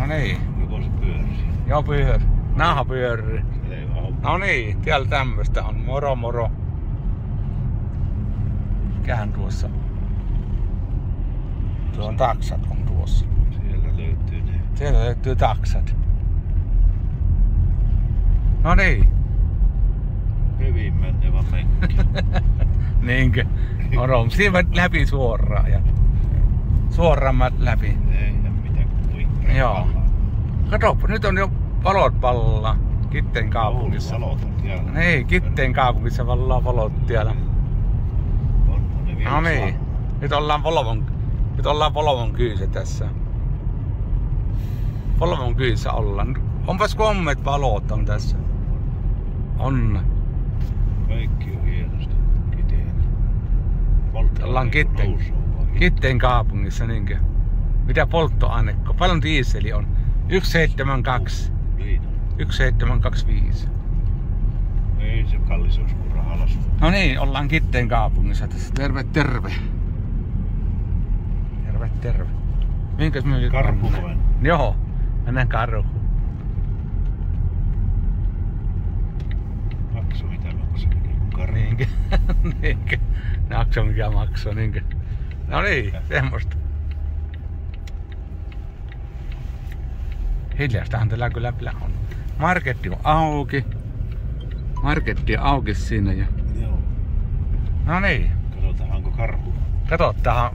No niin. Joko se pyörii? Joo, pyörii. Naha pyörii. No niin, täällä tämmöstä on. Moro moro. Mikähän tuossa? Tuo on taksat on tuossa. Siellä löytyy ne. Siellä löytyy taksat. No niin. Hyvin menevä menkki. Niinkö? Moro. Siinä läpi suoraan ja suoraan läpi. Eihän mitään kuikkaa. Joo. Katoppa, nyt on jo valot pallaa Kitteen kaupungissa. Valot on siellä. Niin, Kitteen kaupungissa vallaa valot siellä. On ne vielä. No niin. Nyt ollaan Volvon kyyssä tässä. Volvon kyyssä ollaan. Onpas kommet valot on tässä. On. Kaikki on hienosti. Kiteen. Ollaan Kitteen kaupungissa niinkö? Mitä polttoainekko? Paljon diiseli on? 172. Niin. 1725. Ei se kallis olisi kuin rahalas. No niin, ollaan Kitteen kaupungissa tässä. Terve, terve. Terve, terve. Minkäs me nyt Karhu mennään? vain. Joo, mennään karhuun. Makso mitä maksaa. Karhu. Niinkö? Niinkö? Nakso mikä maksoi, niinkö? No niin, semmoista. Hiljaistahan tällä kyllä on. Marketti on auki. Marketti on auki siinä ja... Joo. No niin. Katsotaanko karhu. Katsotaan.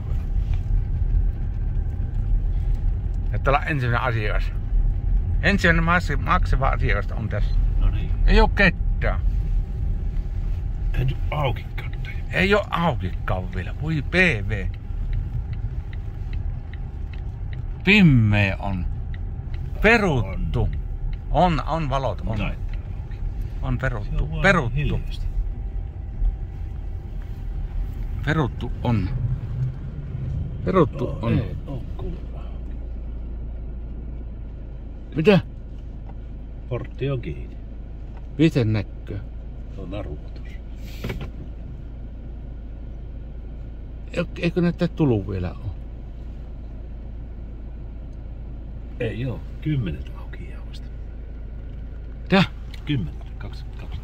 Että ollaan ensimmäinen asiakas. Ensimmäinen maksava asiakas on tässä. No niin. Ei oo ketään. Ei nyt auki katsoja. Ei oo aukikaan vielä. Voi PV. Pimmee on. Peruttu. On valot. On. On peruttu. Peruttu. Peruttu on. Peruttu on. Ei oo kuulua. Mitä? Portti on kiinni. Miten näkyy? Se on naruutus. Eikö näitä tullut vielä oo? Ei oo. 10 auki jää vasta. Tää? 10. 2.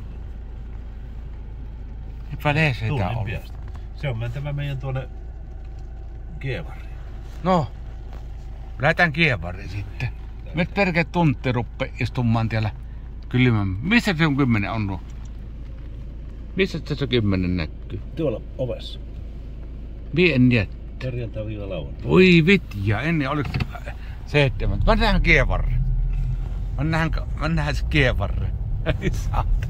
Eipä leeseitä Tunnin ollut. piästä. Se on mentävä meidän tuonne Kievariin. No. Lähetään Kievariin sitten. Nyt perkele tunti ruppe istumaan siellä kylmän. Missä se on 10 on nuo? Missä se 10 näkyy? Tuolla ovessa. Mie en tiedä. Perjantai-lauantai. Voi vitja, ennen oliko 7. Mennään Kievarre. Mennään se Kievarre. Ei saata.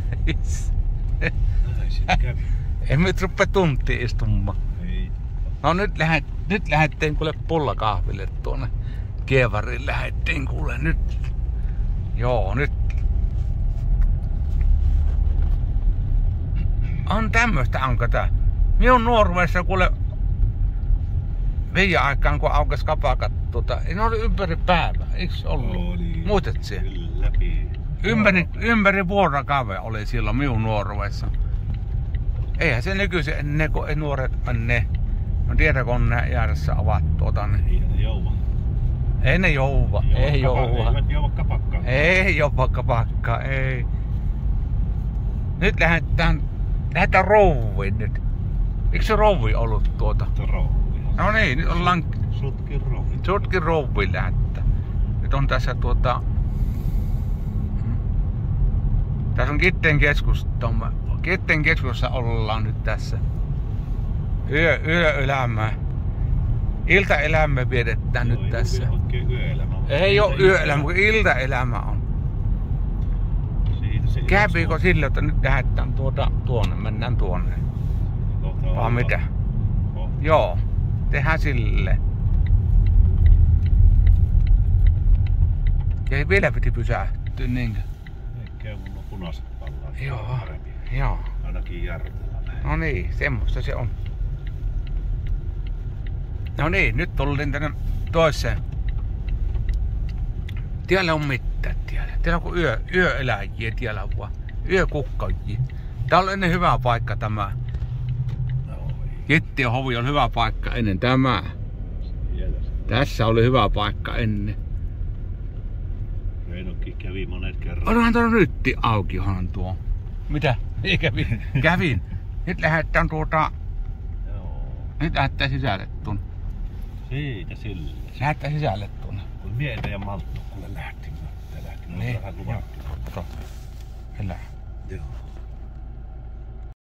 Näin siinä kävi. En nyt ruppe tuntia istumaan. Ei. No nyt lähettiin kuule pullakahville tuonne Kievariin. Lähettiin kuule nyt. Joo, nyt. On tämmöstä, onko tää? Minun nuoruudessa kuule viime aikaan kun aukesi kapakat, ne oli ympäri päivää, eiks ollut? Oli. Muistat se? Läpi. Ympäri vuorokausia oli silloin minun nuoruudessa. Eihän se nykyisin, kun ei nuoret ne. No tiedä kun ne jäädessä ovat niin. Ei ne jouva. Ei ne jouva, ei jouva. Eivät jouva kapakkaa. Ei jouva kapakkaa, ei. Nyt lähdetään rouviin nyt. Eikö se rouvi ollut tuota? Rouvi. No niin, nyt ollaan Sutkin rouviin lähettä. Nyt on tässä tässä on Kitteen keskusta. Kitteen keskustassa ollaan nyt tässä. Yöelämää. Iltaelämää vietetään nyt tässä. Ei oo yöelämä, kun iltaelämä on. Käviikö sille, että nyt lähdetään tuonne, mennään tuonne? Vaan mitä? Joo, tehdään sille. Ja vielä piti pysähtyä niinkö? Eikä mun on punaiset pallaa. Joo, joo. Ainakin jarrutella näin. No niin, semmoista se on. No niin, nyt tultiin tänne toiseen. Täällä on mitään täällä. Täällä on yöeläjiä täällä vaan. Yökukkajia. Tää on ennen hyvä paikka tämä. Kitteen hovi on hyvä paikka ennen tämä. Tässä oli hyvä paikka ennen. Reinokki kävi monet kerran. Onhan tuo nytti auki, onhan tuo. Mitä? Ei kävin. Kävin. Nyt lähdetään Joo. Nyt lähdetään sisälle tuonne. Siitä sille. Lähdetään sisälle tuonne. Kun mietä ja malttu, kuule lähti. Te lähti. Niin. Vähän luvattu. Kato. Elää. Joo.